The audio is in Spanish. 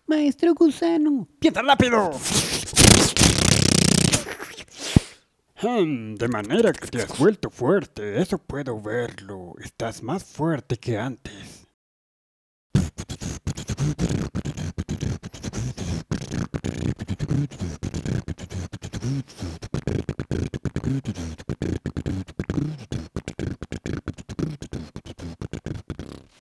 Maestro gusano. ¡Piensa rápido! De manera que te has vuelto fuerte, eso puedo verlo. Estás más fuerte que antes.